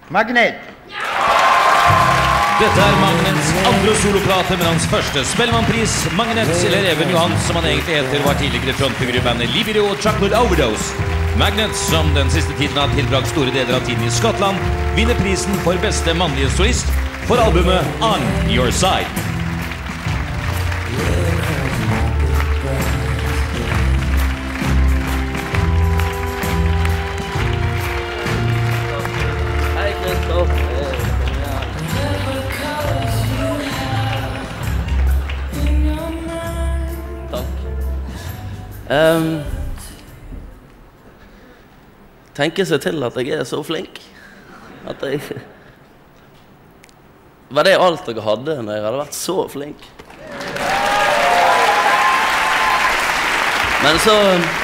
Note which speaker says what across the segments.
Speaker 1: Magnet.
Speaker 2: Dette Magnets andre soloplate med hans første Spellemannpris. Magnet, eller Even Johan, som han egentlig heter, var tidligere frontfigur i bandet Libido og Chocolate Overdose. Magnet, som den siste tiden har tilbrakt store deler av tiden i Skottland, vinner prisen for beste mannlige solist for albumet On Your Side.
Speaker 3: Tenker seg til at jeg så flink at jeg var det alt jeg hadde når jeg hadde vært så flink men så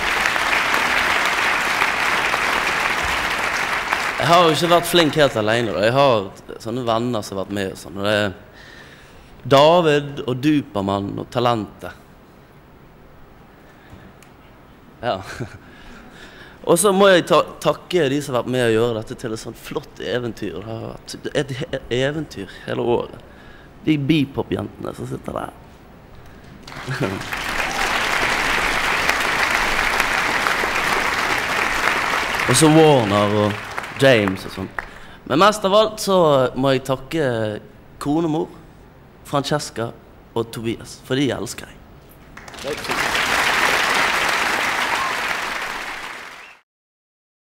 Speaker 3: jeg har jo ikke vært flink helt alene jeg har sånne venner som har vært med og sånn og det David og Dupermann og Talentet ja og så må jeg takke de som har vært med å gjøre dette til et sånt flott eventyr. Det har vært et eventyr hele året. De bipop-jentene som sitter der. Og så Warner og James og sånn. Men mest av alt så må jeg takke konemor, Francesca og Tobias, for de elsker jeg.